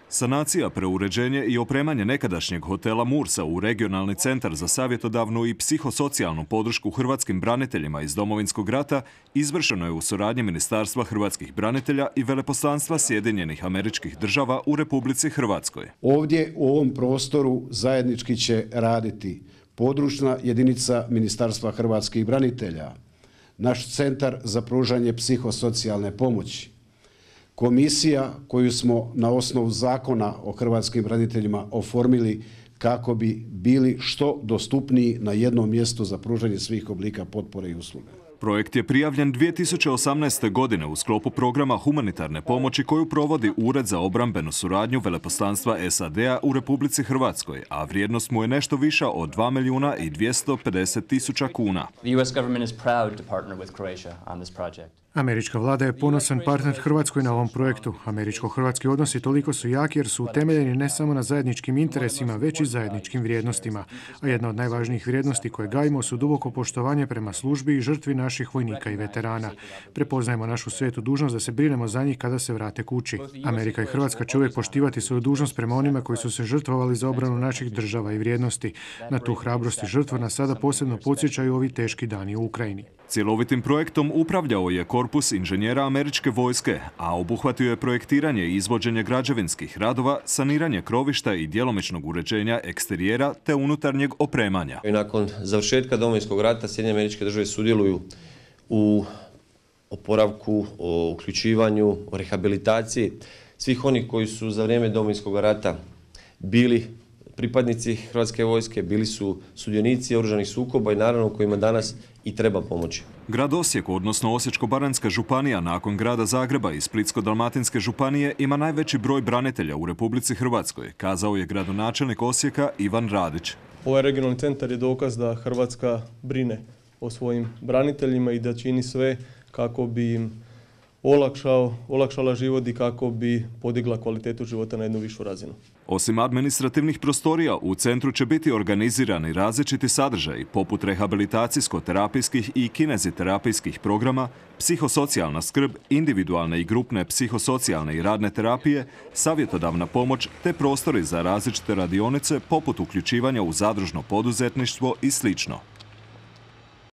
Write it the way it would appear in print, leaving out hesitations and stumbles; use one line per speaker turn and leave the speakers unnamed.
Sanacija, preuređenje i opremanje nekadašnjeg hotela Mursa u regionalni centar za savjetodavnu i psihosocijalnu podršku hrvatskim braniteljima iz Domovinskog rata izvršeno je u suradnji Ministarstva hrvatskih branitelja i Veleposlanstva Sjedinjenih Američkih Država u Republici Hrvatskoj.
Ovdje u ovom prostoru zajednički će raditi područna jedinica Ministarstva hrvatskih branitelja, naš centar za pružanje psihosocijalne pomoći, komisija koju smo na osnovu Zakona o hrvatskim braniteljima oformili kako bi bili što dostupniji na jednom mjestu za pružanje svih oblika potpore i usluga.
Projekt je prijavljen 2018. godine u sklopu programa humanitarne pomoći koju provodi Ured za obrambenu suradnju Veleposlanstva SAD-a u Republici Hrvatskoj, a vrijednost mu je nešto viša od 2.250.000 kuna.
Američka vlada je ponosan partner Hrvatskoj na ovom projektu. Američko-hrvatski odnosi toliko su jaki jer su utemeljeni ne samo na zajedničkim interesima, već i zajedničkim vrijednostima. A jedna od najvažnijih vrijednosti koje gajimo su duboko poštovanje prema službi i žrtvi naših vojnika i veterana. Prepoznajemo našu svetu dužnost da se brinemo za njih kada se vrate kući. Amerika i Hrvatska će uvijek poštivati svoju dužnost prema onima koji su se žrtvovali za obranu naših država i vrijednosti. Na tu hrabrost i žrtvu nas sada posebno podsjećaju ovi teški dani u Ukrajini.
Cjelovitim projektom upravljao je korpus inženjera američke vojske, a obuhvatio je projektiranje i izvođenje građevinskih radova, saniranje krovišta i djelomičnog uređenja eksterijera te unutarnjeg opremanja.
I nakon završetka Domovinskog rata Sjedinjene Američke Države sudjeluju u oporavku, o uključivanju, o rehabilitaciji svih onih koji su za vrijeme Domovinskog rata bili pripadnici Hrvatske vojske, bili su sudionici oružanih sukoba i naravno kojima danas i treba pomoći.
Grad Osijek, odnosno Osječko-baranjska županija, nakon grada Zagreba i Splitsko-dalmatinske županije ima najveći broj branitelja u Republici Hrvatskoj, kazao je gradonačelnik Osijeka Ivan Radić.
Ovaj regionalni centar je dokaz da Hrvatska brine o svojim braniteljima i da čini sve kako bi im olakšala život i kako bi podigla kvalitetu života na jednu višu razinu.
Osim administrativnih prostorija, u centru će biti organizirani različiti sadržaji poput rehabilitacijsko-terapijskih i kineziterapijskih programa, psihosocijalna skrb, individualne i grupne psihosocijalne i radne terapije, savjetodavna pomoć te prostori za različite radionice poput uključivanja u zadružno poduzetništvo i slično.